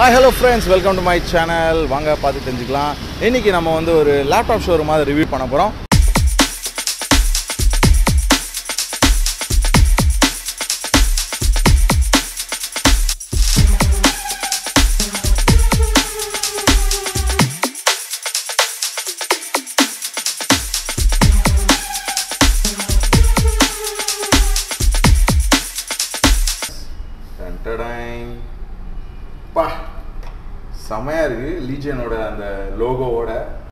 Hi, hello friends, welcome to my channel. வாங்க பார்த்து தெரிஞ்சுக்கலாம். இன்னைக்கு நம்ம வந்து ஒரு லேப்டாப் ஷோரூம் மாதிரி ரிவ்யூ பண்ண போறோம். பா செமையா இருக்கு லீஜனோட அந்த லோகோவோட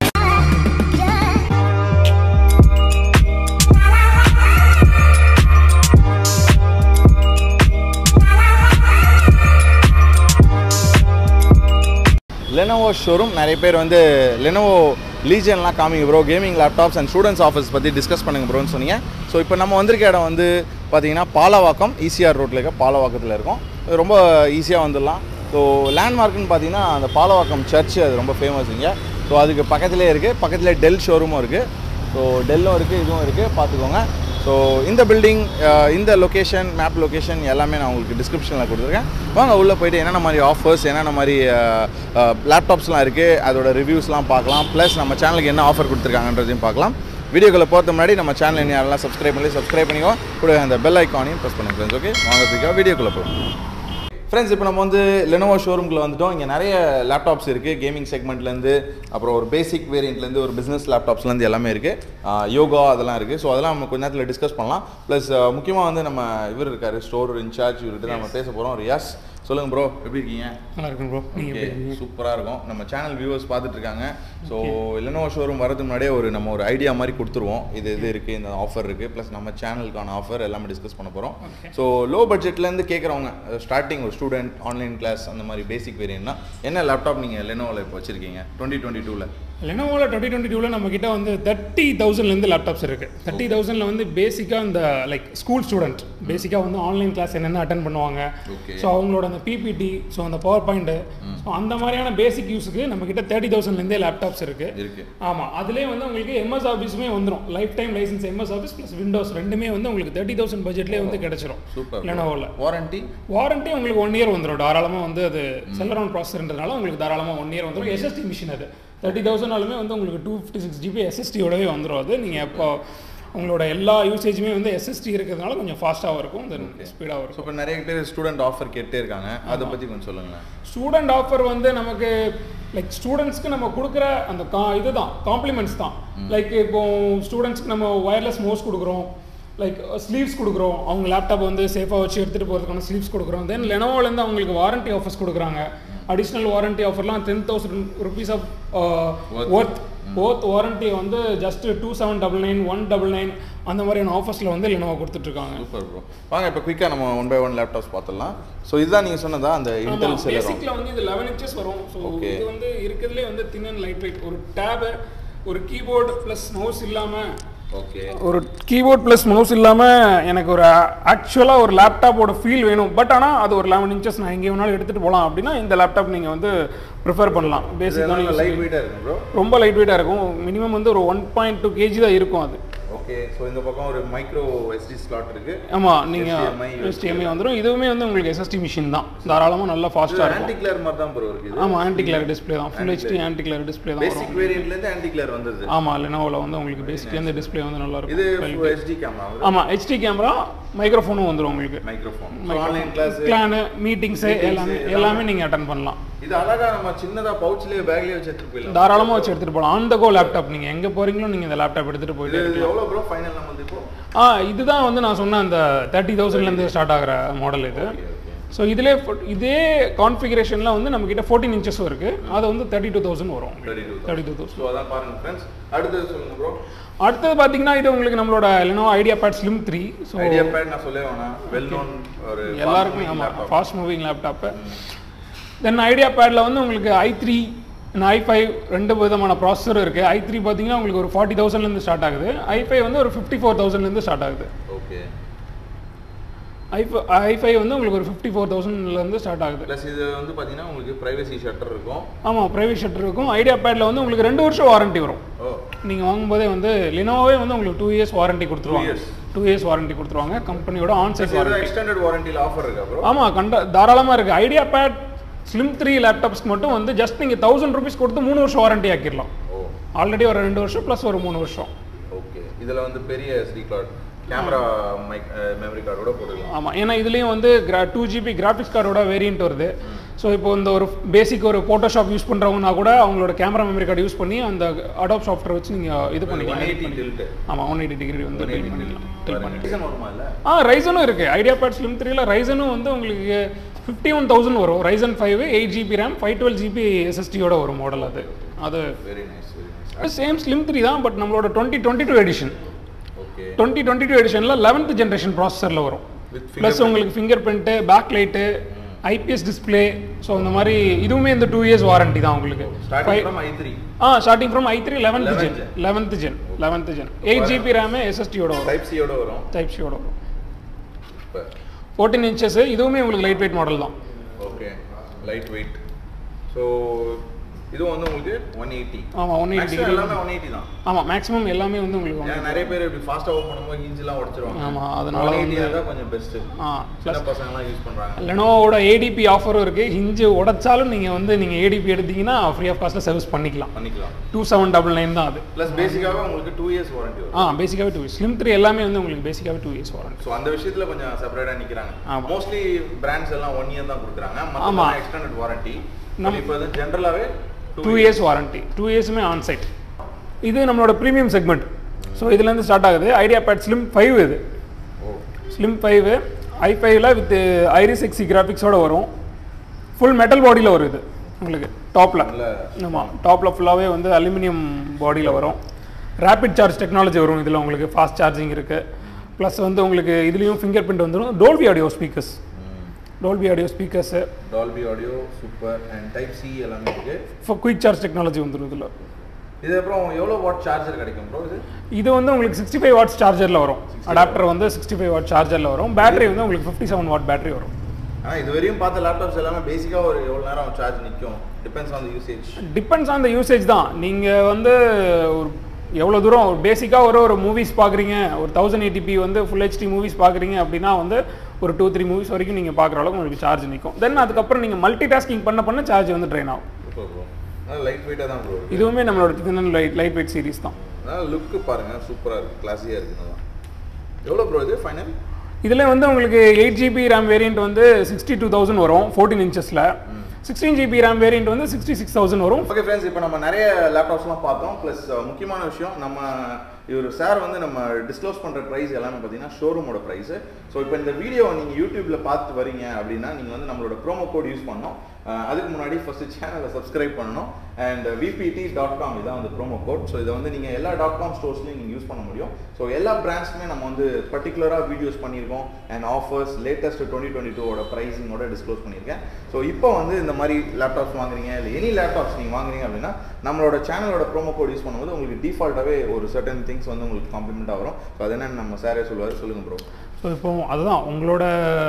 Lenovo showroom நிறைய பேர் வந்து Lenovo லீஜன்லாம் காமிங்க bro gaming laptops and students office பற்றி டிஸ்கஸ் பண்ணுங்க ப்ரோன்னு சொன்னீங்க. ஸோ இப்போ நம்ம வந்திருக்க இடம் வந்து பார்த்தீங்கன்னா பாலவாக்கம் ஈசிஆர் ரோட்டில் இருக்க பாலவாக்கத்தில் இருக்கும். ரொம்ப ஈஸியாக வந்துடலாம். ஸோ லேண்ட்மார்க்குன்னு பார்த்தீங்கன்னா அந்த பாலவாக்கம் சர்ச் அது ரொம்ப ஃபேமஸ் இங்கே. ஸோ அதுக்கு பக்கத்துலேயே இருக்குது, பக்கத்துலேயே டெல் ஷோரூமும் இருக்குது. ஸோ டெல்லும் இருக்குது, இதுவும் இருக்குது, பார்த்துக்கோங்க. ஸோ இந்த பில்டிங், இந்த லொக்கேஷன், மேப் லொக்கேஷன் எல்லாமே நான் உங்களுக்கு டிஸ்கிரிப்ஷனில் கொடுத்துருக்கேன். வாங்க உள்ளே போய்ட்டு என்னென்ன மாதிரி ஆஃபர்ஸ், என்னென்ன மாதிரி லேப்டாப்ஸ்லாம் இருக்குது, அதோட ரிவ்யூஸ்லாம் பார்க்கலாம். ப்ளஸ் நம்ம சேனலுக்கு என்ன ஆஃபர் கொடுத்துருக்காங்கன்றதையும் பார்க்கலாம். வீடியோக்குள்ளே போகிறது முன்னாடி நம்ம சேனல் என்ன யாரெல்லாம் சப்ஸ்கிரைப் பண்ணிக்கோ, கூட அந்த பெல் ஐக்கானையும் ப்ரெஸ் பண்ணுங்க ஃப்ரெண்ட்ஸ். ஓகே, வாங்க பிடிக்கா வீடியோக்குள்ளே போகலாம். ஃப்ரெண்ட்ஸ், இப்போ நம்ம வந்து Lenovo ஷோரூம்குள்ளே வந்துட்டோம். இங்கே நிறைய லேப்டாப்ஸ் இருக்குது, கேமிங் செக்மெண்ட்லேருந்து, அப்புறம் ஒரு பேசிக் வேரியண்ட்லேருந்து ஒரு பிஸ்னஸ் லேப்டாப்ஸ்லேருந்து எல்லாமே இருக்குது. யோகா அதெல்லாம் இருக்குது. ஸோ அதெல்லாம் நம்ம கொஞ்ச நேரத்தில் டிஸ்கஸ் பண்ணலாம். ப்ளஸ் முக்கியமாக வந்து நம்ம இவர் இருக்கார், ஸ்டோர் இன்சார்ஜ், இவர்கிட்ட நம்ம பேச போகிறோம். ரியாஸ், சொல்லுங்கள் ப்ரோ, எப்படி இருக்கீங்க? நல்லா இருக்கும் ப்ரோ. ஓகே, சூப்பராக இருக்கும். நம்ம சேனல் வியூவர்ஸ் பார்த்துட்டு இருக்காங்க. ஸோ Lenovo ஷோரூம் வரதுக்கு முன்னாடியே நம்ம ஒரு ஐடியா மாதிரி கொடுத்துருவோம். இது இருக்குது, இந்த ஆஃபர் இருக்குது, ப்ளஸ் நம்ம சேனலுக்கான ஆஃபர் எல்லாமே டிஸ்கஸ் பண்ண போகிறோம். ஸோ லோ பட்ஜெட்லேருந்து கேட்குறவங்க, ஸ்டார்டிங் ஒரு ஸ்டூடெண்ட், ஆன்லைன் கிளாஸ், அந்த மாதிரி பேசிக் வேரியன்ட்னா என்ன லேப்டாப் நீங்கள் Lenovoவில் இப்போ வச்சுருக்கீங்க 2022ல்? Lenovoவில் 2022ல் நம்மக்கிட்ட வந்து 30,000லேருந்து லேப்டாப்ஸ் இருக்குது. 30,000ல் வந்து பேசிக்காக இந்த லைக் ஸ்கூல் ஸ்டூடெண்ட் பேசிக்காக வந்து ஆன்லைன் கிளாஸ் என்னென்ன அட்டன் பண்ணுவாங்க. ஸோ அவங்களோட அந்த பிபிடி, ஸோ அந்த பவர் பாயிண்ட்டு, ஸோ அந்த மாதிரியான பேசிக் யூஸுக்கு நம்மக்கிட்ட 30,000லேருந்தே லேப்டாப்ஸ் இருக்குது. ஆமாம், அதுலேயே வந்து உங்களுக்கு எம்எஸ் ஆஃபீஸுமே வந்துடும். Lifetime licence MS office plus Windows ரெண்டுமே வந்து உங்களுக்கு 30,000 பட்ஜெட்லேயே வந்து கிடச்சிரும். Lenovoவில் வாரண்ட்டி உங்களுக்கு 1 இயர் வந்துடும். தாராளமாக வந்து அது செல்லரவுண்ட் ப்ராசஸர்ன்றதுனால உங்களுக்கு தாராளமாக 1 இயர் வந்துடும். எஸ்எஸ்டி மிஷின் அது 30,000 வந்து உங்களுக்கு 256 GB எஸ்எஸ்டியோடவே வந்துடும். அது நீங்கள் இப்போ உங்களோட எல்லா யூசேஜுமே வந்து எஸ்எஸ்டி இருக்கிறதுனால கொஞ்சம் ஃபாஸ்ட்டாகவும் இருக்கும், தென் ஸ்பீடாகவும் இருக்கும். இப்போ நிறைய பேர் ஸ்டூடெண்ட் ஆஃபர் கேட்டே இருக்காங்க, அதை பற்றி கொஞ்சம் சொல்லுங்களேன். ஸ்டூடெண்ட் ஆஃபர் வந்து நமக்கு லைக் ஸ்டூடெண்ட்ஸ்க்கு நம்ம கொடுக்குற அந்த இதுதான் காம்ப்ளிமெண்ட்ஸ் தான். லைக் இப்போ ஸ்டூடெண்ட்ஸ்க்கு நம்ம ஒயர்லெஸ் மவுஸ் கொடுக்குறோம், லைக் ஸ்லீவ்ஸ் கொடுக்குறோம், அவங்க லேப்டாப் வந்து சேஃபாக வச்சு எடுத்துகிட்டு போகிறதுக்கான ஸ்லீவ்ஸ் கொடுக்குறோம். தென் Lenovoலேருந்து அவங்களுக்கு வாரண்ட்டி ஆஃபர்ஸ் கொடுக்குறாங்க. அடிஷ்னல் வாரண்ட்டி ஆஃபர்லாம் 10,000 rupees ஆஃப் போத் வாரண்ட்டி வந்து ஜஸ்ட் 2799, 199 அந்த மாதிரியான ஆஃபர்ஸில் வந்து Lenovo கொடுத்துட்ருக்காங்க. Super bro. வாங்க இப்போ குயிக்காக நம்ம 1 by 1 லேப்டாப்ஸ் பார்த்துடலாம். ஸோ இதுதான் நீங்கள் சொன்னதா அந்த இன்டெல் செல்லர் பேசிக்கில் வந்து இது 11 inches வரும். ஸோ இது வந்து இருக்கிறதுலே வந்து தின் அண்ட் லைட் வெயிட். ஒரு டேபு, ஒரு கீபோர்டு ப்ளஸ் மவுஸ் இல்லாமல், ஒரு கீபோர்ட் ப்ளஸ் மவுஸ் இல்லாமல் எனக்கு ஒரு ஆக்சுவலாக ஒரு லேப்டாப்போட ஃபீல் வேணும். பட் ஆனால் அது ஒரு 11 inches நான் எங்கே வேணாலும் எடுத்துகிட்டு போகலாம் அப்படின்னா இந்த லேப்டாப் நீங்கள் வந்து ப்ரிஃபர் பண்ணலாம். பேசிக்காக லைட் வெயிட்டாக இருக்கும் ப்ரோ, ரொம்ப லைட் வெயிட்டாக இருக்கும். மினிமம் வந்து ஒரு 1.2 kg தான் இருக்கும் அது. ஓகே. ஸோ இந்த பக்கம் ஒரு மைக்ரோ எஸ்டி ஸ்லாட் இருக்குது. ஆமாம், நீங்கள் HDMI வந்துடும். இதுவுமே வந்து உங்களுக்கு எஸ்எஸ்டி மிஷின் தான், தாராளமாக நல்லா ஃபாஸ்ட்டாக இருக்கும். ஆன்டி கிளர் மாதிரி தான் ப்ரோ இருக்குது. ஆமாம், ஆன்டி கிளர் டிஸ்பிளே தான், full HD anti glare display தான். பேசிக் வேரியண்ட்லேருந்து ஆன்டி கிளர் வந்தது. ஆமாம், Lenovoவில் வந்து உங்களுக்கு பேசிக்லேருந்து டிஸ்பிளே வந்து நல்லா இருக்கும். இது HD கேமரா. ஆமாம், HD கேமரா, மைக்ரோஃபோனும் வந்துடும் உங்களுக்கு. Microphone, online class, plan, meetings எல்லாமே நீங்கள் அட்டன் பண்ணலாம். இது அழகா நம்ம சின்னதா பவுச்லயே பேக்லயே வச்சு எடுத்துட்டு போயிடலாம், தாராளமாக வச்சு எடுத்துட்டு போகலாம். ஆன் த கோ லேப்டாப், நீங்கள் எங்கே போகிறீங்களோ நீங்கள் இந்த லேப்டாப் எடுத்துகிட்டு போயிட்டு. இது எவ்வளோ ப்ரோ ஃபைனல் நம்ம இப்போ? இதுதான் வந்து நான் சொன்ன அந்த 30,000லேருந்து ஸ்டார்ட் ஆகிற மாடல் இது. ஸோ இதிலே இதே கான்ஃபிகரேஷனில் வந்து நம்மக்கிட்ட 14 inches இருக்குது. அது வந்து 32,000 வரும். 32,000. ஸோ அதான் பாருங்க ஃப்ரெண்ட்ஸ். அடுத்தது சொல்லுங்க ப்ரோ. அடுத்தது பார்த்தீங்கன்னா இது உங்களுக்கு நம்மளோட Lenovo IdeaPad Slim 3. So IdeaPad நான் சொல்லவே வேணாம், வெல் நோன் ஒரு எல்லாருக்குமே ஆமாம் ஃபாஸ்ட் மூவிங் லேப்டாப்பு. தென் IdeaPadல வந்து உங்களுக்கு i3 i5 ரெண்டு விதமான ப்ராசஸர் இருக்குது. i3 பார்த்தீங்கன்னா உங்களுக்கு ஒரு 40,000லேருந்து ஸ்டார்ட் ஆகுது. i5 வந்து ஒரு 54,000லேருந்து ஸ்டார்ட் ஆகுது. ஓகே. i5 வந்து உங்களுக்கு ஒரு 54,000லேருந்து ஸ்டார்ட் ஆகுது. ப்ளஸ் இது வந்து பார்த்தீங்கன்னா உங்களுக்கு ப்ரைவசி ஷட்டர் இருக்கும். ஆமாம், ப்ரைவசி ஷட்டர் இருக்கும். IdeaPadல வந்து உங்களுக்கு 2 வருஷம் வாரண்ட்டி வரும். நீங்கள் வாங்கும்போதே வந்து Lenovoவே வந்து உங்களுக்கு 2 years வாரண்ட்டி கொடுத்துருவாங்க. 2 years வாரண்ட்டி கொடுத்துருவாங்க கம்பெனியோட ஆன்சைட் வாரண்ட்டி. எக்ஸ்டெண்டட் வாரண்டியில் ஆஃபர் இருக்கா ப்ரோ? ஆமாம், தாராளமாக இருக்குது. IdeaPad ஸ்லிம் 3 லேப்டாப்ஸ்க்கு மட்டும் வந்து ஜஸ்ட் நீங்கள் 1000 rupees கொடுத்து 3 வருஷம் வாரண்டி ஆக்கிடலாம். ஆல்ரெடி ஒரு 2 வருஷம் ப்ளஸ் ஒரு 3 வருஷம். ஓகே, இதில் வந்து பெரிய SD கார்டு கேமரா மெமரி கார்டோட போட்டுக்கலாம். ஆமாம், ஏன்னா இதுலேயும் வந்து 2GB கிராஃபிக்ஸ் கார்டோட வேரியன்ட் வருது. ஸோ இப்போ இந்த ஒரு பேசிக் ஒரு ஃபோட்டோஷாப் யூஸ் பண்ணுறவங்கன்னா கூட அவங்களோட கேமரா மெமரி கார்டு யூஸ் பண்ணி அந்த அடாப் சாஃப்ட்வேர் வச்சு நீங்கள் இது பண்ணிக்கலாம். 180 டில்ட். ஆமாம், 180 டிகிரி வந்து பண்ணிக்கலாம். ரைசனும் இருக்குது. ஐடியாபேட் ஸ்லிம் 3ல ரைசனும் வந்து உங்களுக்கு 51,000 வரும். ரைசன் 5 8GB RAM 512GB SSDயோட ஒரு மாடல் அது. அது வெரி நைஸ். சேம் ஸ்லிம் 3 தான், பட் நம்மளோட 2022 எடிஷன். 2022 எடிஷனில் 11th ஜென்ரேஷன் ப்ராசஸரில் வரும். ப்ளஸ் உங்களுக்கு fingerprint, backlight, IPS display. So இந்த மாதிரி இதுவுமே இந்த 2 years வாரண்டி தான் உங்களுக்கு. Starting from i3 11th gen 8GB RAM SSDயோட வரும். டைப் சியோட வரும். 14 inches. இதுவுமே உங்களுக்கு லைட் வெயிட் மாடல் தான். Okay, light weight. ஸோ இது வந்து உங்களுக்கு 180. ஆமா, 180 எல்லாமே 180 தான். ஆமா, மேக்ஸिमम எல்லாமே வந்து உங்களுக்கு நிறைய பேர் இப்படி ஃபாஸ்டா ஓபன் பண்ணும்போது ஹிஞ்ச்லாம் உடைச்சிருவாங்க. ஆமா, அதனால 180 தான் கொஞ்சம் பெஸ்ட். சின்ன பசங்கலாம் யூஸ் பண்றாங்க. Lenovoட ADP ஆஃபரும் இருக்கு. ஹிஞ்ச் உடைச்சாலும் நீங்க வந்து நீங்க ADP எடுத்தீங்கன்னா ஃப்ரீ ஆஃப் காஸ்ட்ல சர்வீஸ் பண்ணிக்கலாம். 2799 தான் அது. ப்ளஸ் பேசிக்காவே உங்களுக்கு 2 years வாரண்டி வரும். பேசிக்காவே 2 years. ஸ்லிம் 3 எல்லாமே வந்து உங்களுக்கு பேசிக்காவே 2 years வாரண்டி. சோ அந்த விஷயத்துல கொஞ்சம் செப்பரேட்டா நிக்கறாங்க. மோஸ்ட்லி பிராண்ட்ஸ் எல்லாம் 1 year தான் கொடுக்குறாங்க. மத்ததெல்லாம் எக்ஸ்டெண்டட் வாரண்டி. நம்ம இப்போ ஜெனரலாவே 2 years வாரண்டி. 2 yearsமே ஆன் சைட். இது நம்மளோட ப்ரீமியம் செக்மெண்ட். ஸோ இதுலேருந்து ஸ்டார்ட் ஆகுது. ஐடியாபேட் ஸ்லிம் 5 இது. ஸ்லிம் 5 i5ல வித் ஐரிஸ் XE கிராஃபிக்ஸோட வரும். ஃபுல் மெட்டல் பாடியில் வரும் இது உங்களுக்கு டாப்பில். ஆமாம், டாப்பில் ஃபுல்லாகவே வந்து அலுமினியம் பாடியில் வரும். ரேபிட் சார்ஜ் டெக்னாலஜி வரும் இதில். உங்களுக்கு ஃபாஸ்ட் சார்ஜிங் இருக்குது. ப்ளஸ் வந்து உங்களுக்கு இதுலேயும் ஃபிங்கர் பிரிண்ட் வந்துடும். Dolby audio speakers. Dolby Audio speakers. Dolby Audio super and Type C எல்லாமே இருக்கு. For quick charge technology வந்துரும் இதுல. இது அப்புறம் எவ்வளவு வாட் சார்ஜர் கிடைக்கும் bro இது? இது வந்து உங்களுக்கு 65 வாட்ஸ் சார்ஜர்ல வரும். அடாப்டர் வந்து 65 வாட் சார்ஜர்ல வரும். பேட்டரி வந்து உங்களுக்கு 57 வாட் பேட்டரி வரும். இது வரையும் பார்த்த லேப்டாப்ஸ் எல்லாமே பேசிக்கா ஒரு எவ்வளவு நேரம் சார்ஜ் நிக்கும்? Depends on the usage. Depends on the usage தான். நீங்க வந்து ஒரு எவ்வளோ தூரம் பேசிக்காக ஒரு மூவிஸ் பார்க்குறீங்க, ஒரு 1080p வந்து ஃபுல் HD மூவிஸ் பார்க்குறீங்க அப்படின்னா வந்து ஒரு 2-3 மூவிஸ் வரைக்கும் நீங்கள் பார்க்குற அளவுக்கு உங்களுக்கு சார்ஜ் நிற்கும். தென் அதுக்கப்புறம் நீங்கள் மல்டி டாஸ்கிங் பண்ண சார்ஜ் வந்து ட்ரெயின் ஆகும். லைட் வெயிட்டாக தான் ப்ரோ. இதுவுமே நம்மளோட லைட் வெயிட் சீரிஸ் தான். லுக்கு பாருங்கள், சூப்பராக இருக்குது, கிளாஸியாக இருக்குது. எவ்வளோ ப்ரோ இது ஃபைனல்? இதில் வந்து உங்களுக்கு 8GB RAM வேரியண்ட் வந்து 62,000 வரும் 14 inchesல. 16GB RAM வேரியண்ட் வந்து 66,000 வரும். ஓகே ஃப்ரெண்ட்ஸ், இப்போ நம்ம நிறைய லேப்டாப்ஸ்லாம் பார்த்தோம். ப்ளஸ் முக்கியமான விஷயம், நம்ம இவர் சார் வந்து நம்ம டிஸ்க்ளோஸ் பண்ணுற ப்ரைஸ் எல்லாமே பார்த்தீங்கன்னா ஷோரூமோட ப்ரைஸு. ஸோ இப்போ இந்த வீடியோவை நீங்கள் யூடியூப்பில் பார்த்து வரீங்க அப்படின்னா நீங்கள் வந்து நம்மளோட ப்ரோமோ கோட் யூஸ் பண்ணணும். அதுக்கு முன்னாடி ஃபஸ்ட்டு சேனலை சப்ஸ்கிரைப் பண்ணணும். அண்ட் vpt.com இதான் வந்து ப்ரோமோ கோட். ஸோ இதை வந்து நீங்கள் எல்லா .com ஸ்டோர்ஸ்லையும் நீங்கள் யூஸ் பண்ண முடியும். ஸோ எல்லா பிராண்ட்ஸுமே நம்ம வந்து பர்டிகுலராக வீடியோஸ் பண்ணியிருக்கோம். அண்ட் ஆஃபர்ஸ் லேட்டஸ்ட் 2022ஓட ப்ரைஸிங்கோட டிஸ்க்ளோஸ் பண்ணியிருக்கேன். ஸோ இப்போ வந்து இந்த மாதிரி லேப்டாப்ஸ் வாங்குறீங்க, இல்லை எனி லேப்டாப்ஸ் நீங்கள் வாங்குறீங்க அப்படின்னா நம்மளோட சேனலோட ப்ரோமோ கோட் யூஸ் பண்ணும்போது உங்களுக்கு டிஃபால்ட்டாகவே ஒரு சர்டன் திங்ஸ் வந்து உங்களுக்கு காம்ப்ளிமெண்ட்டாக வரும். ஸோ அது என்னென்னு நம்ம சாரே சொல்லுவார். சொல்லுங்கள் ப்ரோ. ஸோ இப்போ அதுதான் உங்களோட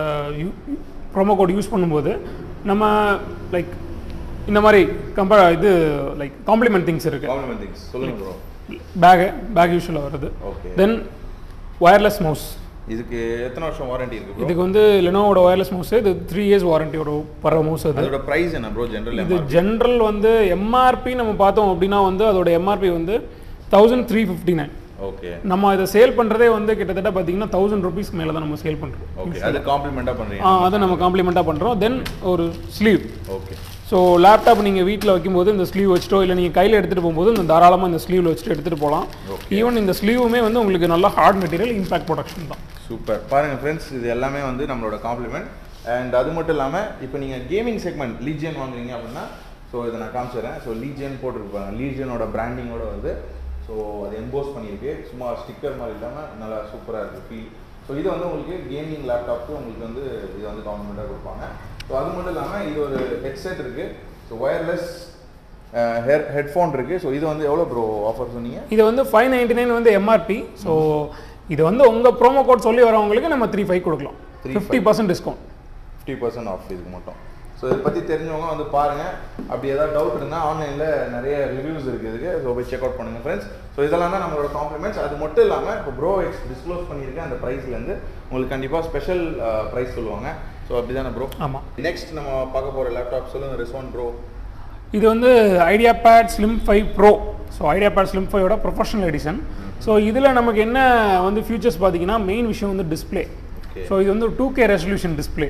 ப்ரோமோ கோட் யூஸ் பண்ணும்போது நம்ம லைக் இந்த மாதிரி இது லைக் காம்ப்ளிமெண்ட் திங்ஸ் இருக்குது. காம்ப்ளிமெண்ட் திங்ஸ் சொல்லுங்கள் ப்ரோ. பேக் யூஸ்வலாக வருது. ஓகே. Then wireless mouse. இதுக்கு எத்தனை வருஷம் வாரண்டி இருக்கு ப்ரோ? இதுக்கு வந்து Lenovoட வயர்லெஸ் மவுஸ் இது 3 years வாரண்டியோட வர மவுஸ். அதோட பிரைஸ் என்ன ப்ரோ ஜெனரல்? இது ஜெனரல் வந்து MRP நம்ம பார்த்தோம் அப்படின்னா வந்து அதோட MRP வந்து 1359. ஓகே. நம்ம இதை சேல் பண்ணுறதே வந்து கிட்டத்தட்ட பார்த்தீங்கன்னா 1000 rupees மேலே தான் நம்ம சேல் பண்ணுறோம். ஓகே. அது காம்ப்ளிமெண்ட்டாக பண்ணுறீங்க? அதை நம்ம காம்ப்ளிமெண்ட்டாக பண்ணுறோம். தென் ஒரு ஸ்லீவ். ஓகே. ஸோ லேப்டாப் நீங்கள் வீட்டில் வைக்கும்போது இந்த ஸ்லீவ் வச்சுட்டோ இல்லை நீங்கள் கையில் எடுத்துகிட்டு போகும்போது இந்த தாராளமாக இந்த ஸ்லீவில் வச்சுட்டு எடுத்துகிட்டு போகலாம். ஈவன் இந்த ஸ்லீவுமே வந்து உங்களுக்கு நல்ல ஹார்ட் மெட்டீரியல், இம்பாக்ட் ப்ரொடக்ஷன் தான். சூப்பர். பாருங்கள் ஃப்ரெண்ட்ஸ், இது எல்லாமே வந்து நம்மளோட காம்ப்ளிமெண்ட். அண்ட் அது மட்டும் இல்லாமல் இப்போ நீங்கள் கேமிங் செக்மெண்ட் லீஜியன் வாங்குறீங்க அப்படின்னா ஸோ இதை நான் காமிச்சிடுறேன். ஸோ லீஜியன் போட்டிருப்பாங்க, லீஜியனோட பிராண்டிங்கோட வந்து ஸோ அது எம்போஸ் பண்ணியிருக்கு. சும்மா ஸ்டிக்கர் மாதிரி இல்லாமல் நல்லா சூப்பராக இருக்குது ஃபீல். ஸோ இது வந்து உங்களுக்கு கேமிங் லேப்டாப்க்கு உங்களுக்கு வந்து இது வந்து காம்ப்ளிமெண்ட்டாக கொடுப்பாங்க. ஸோ அது மட்டும் இல்லாமல் இது ஒரு ஹெட்செட் இருக்குது. ஸோ ஒயர்லெஸ் ஹெட்ஃபோன் இருக்குது. ஸோ இது வந்து எவ்வளோ ப்ரோ ஆஃபர் சொன்னீங்க? இது வந்து 599 வந்து MRP. ஸோ இது வந்து உங்கள் ப்ரோமோ கோட் சொல்லி வரவங்களுக்கு நம்ம 35 கொடுக்கலாம். 50% டிஸ்கவுண்ட், 50% ஆஃப் இதுக்கு மட்டும். ஸோ இதை பற்றி தெரிஞ்சவங்க வந்து பாருங்கள். அப்படி ஏதாவது டவுட் இருந்தால் ஆன்லைனில் நிறைய ரிவ்யூஸ் இருக்குது இதுக்கு. ஸோ போய் செக் அவுட் பண்ணுங்கள் ஃப்ரெண்ட்ஸ். ஸோ இதெல்லாம் தான் நம்மளோட காம்ப்ளிமெண்ட்ஸ். அது மட்டும் இல்லாமல் இப்போ ப்ரோ டிஸ்க்ளோஸ் பண்ணியிருக்கேன் அந்த ப்ரைஸ்லேருந்து உங்களுக்கு கண்டிப்பாக ஸ்பெஷல் ப்ரைஸ் சொல்லுவாங்க. ஸோ அப்படி தானே ப்ரோ? ஆமாம். நெக்ஸ்ட் நம்ம பார்க்க போகிற லேப்டாப் சொல்லுங்கள் ரெஸ்பான் ப்ரோ. இது வந்து IdeaPad Slim 5 Pro. So IdeaPad Slim 5ஓட ப்ரொஃபஷனல் எடிஷன். ஸோ இதில் நமக்கு என்ன வந்து ஃபியூச்சர்ஸ் பார்த்தீங்கன்னா மெயின் விஷயம் வந்து டிஸ்பிளே. ஸோ இது வந்து 2K resolution display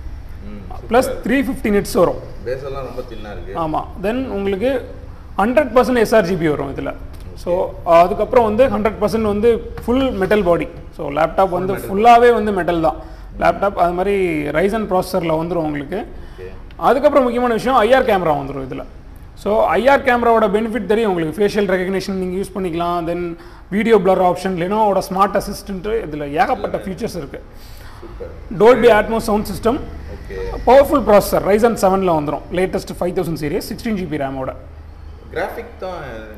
plus 350 nits வரும். பேஸெல்லாம் ரொம்ப தின்னாக இருக்குது. ஆமாம். தென் உங்களுக்கு 100% sRGB வரும் இதில். ஸோ அதுக்கப்புறம் வந்து 100% வந்து full metal body. So laptop வந்து ஃபுல்லாகவே வந்து மெட்டல் தான் லேப்டாப். அது மாதிரி ரைசன் ப்ராசஸரில் வந்துடும் உங்களுக்கு. அதுக்கப்புறம் முக்கியமான விஷயம் IR கேமரா வந்துடும் இதில். ஸோ IR கேமராவோட பெனிஃபிட் தெரியும் உங்களுக்கு. ஃபேஷியல் ரெகக்னிஷன் நீங்கள் யூஸ் பண்ணிக்கலாம். தென் வீடியோ பிளர் ஆப்ஷன், லெனோவோட ஸ்மார்ட் அசிஸ்டன்ட்டு, இதில் ஏகப்பட்ட ஃபீச்சர்ஸ் இருக்குது. Dolby Atmos sound system, powerful processor Ryzen 7ல் வந்துடும். Latest 5000 series 16GB ரேமோட. கிராஃபிக் தான்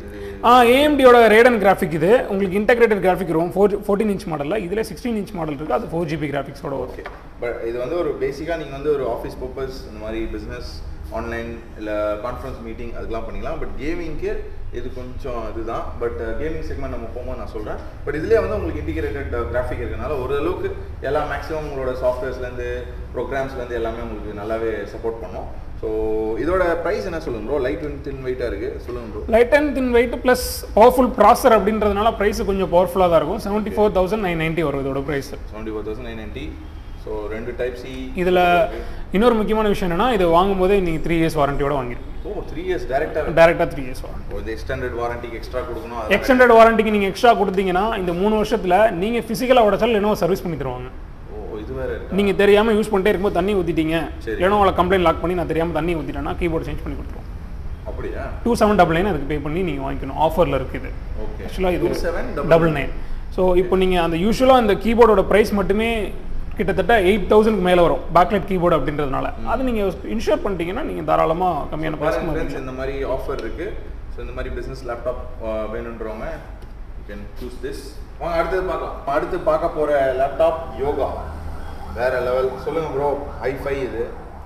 AMDயோட ரேடன் கிராஃபிக். இது உங்களுக்கு இன்டெகிரேட்டட் கிராஃபிக் வரும் 14 இன்ச் மாடலில். இதில் 16 இன்ச் மாடல் இருக்குது. அது 4GB கிராஃபிக்ஸோட வரும். ஓகே. பட் இது வந்து ஒரு பேசிக்காக நீங்கள் வந்து ஒரு ஆஃபீஸ் பர்பஸ் இந்த மாதிரி பிஸ்னஸ் ஆன்லைன் இல்லை கான்ஃபரன்ஸ் மீட்டிங் அதுக்கெலாம் பண்ணிக்கலாம். பட் கேமிங்க்கு இது கொஞ்சம் இதுதான். பட் கேமிங் செக்மெண்ட் நம்ம போகும்போது நான் சொல்கிறேன். பட் இதுலேயே வந்து உங்களுக்கு இன்டிகிரேட்டட் கிராஃபிக் இருக்கிறதுனால ஓரளவுக்கு எல்லா மேக்ஸிமம் உங்களோட சாஃப்ட்வேர்ஸ்லேருந்து ப்ரோக்ராம்ஸ்லேருந்து எல்லாமே உங்களுக்கு நல்லாவே சப்போர்ட் பண்ணும். ஸோ இதோட ப்ரைஸ் என்ன சொல்லுங்க ப்ரோ? லைட் அண்ட் தின் வெயிட்டாக இருக்குது சொல்லுங்க bro. Light and thin weight plus powerful processor அப்படின்றதுனால ப்ரைஸ் கொஞ்சம் பவர்ஃபுல்லாக தான் இருக்கும். 74,990 வரும் இதோட ப்ரைஸ். 74,990. So 2 type C. இதில் இன்னொரு முக்கியமான விஷயம் என்னன்னா, இது வாங்கும்போதே நீங்கள் 3 இயர்ஸ் வாரண்டியோட வாங்கிடும். ஓ 3 இயர்ஸ் டேரெக்டாக 3 இயர்ஸ் வாரண்டி. இது எக்ஸ்டெண்டட் வாரண்டிக்கு எக்ஸ்ட்ரா கொடுக்கணும். எக்ஸ்டெண்டட் வாரண்டிக்கு நீங்கள் எக்ஸ்ட்ரா கொடுத்தீங்கன்னா இந்த 3 வருஷத்தில் நீங்கள் ஃபிசிக்கலாக உடச்சாலும் லெனோவோ சர்வீஸ் பண்ணி தருவாங்க. இது வேற இருக்கு. நீங்கள் தெரியாமல் யூஸ் பண்ணிட்டே இருக்கும்போது தண்ணி ஊற்றிட்டீங்க, லெனோவோவில் கம்ப்ளைண்ட் லாக் பண்ணி நான் தெரியாமல் தண்ணி ஊற்றிட்டேன்னா கீபோர்டு சேஞ்ச் பண்ணி கொடுத்துருவோம். அப்படியா? 2799 அதுக்கு பே பண்ணி நீங்கள் வாங்கிக்கணும். ஆஃபரில் இருக்குது. ஓகே. ஆக்சுவலாக இது 2799. ஸோ இப்போ நீங்கள் அந்த யூஸ்வலாக அந்த கீபோர்டோட ப்ரைஸ் மட்டுமே கிட்டத்தட்ட 8000க்கு மேலே வரும் பேக்லைட் கீபோர்டு அப்படின்றதுனால. அது நீங்கள் இன்ஷூர் பண்ணிட்டீங்கன்னா நீங்கள் தாராளமாக கம்மியான ப்ரைஸ். இந்த மாதிரி ஆஃபர் இருக்குது. ஸோ இந்த மாதிரி பிஸ்னஸ் லேப்டாப் வேணுன்றவங்க யூ கேன் சூஸ் திஸ். வாங்க அடுத்து பார்க்க போகிற லேப்டாப் யோகா. வேற லெவல். சொல்லுங்க ப்ரோ. i5 இது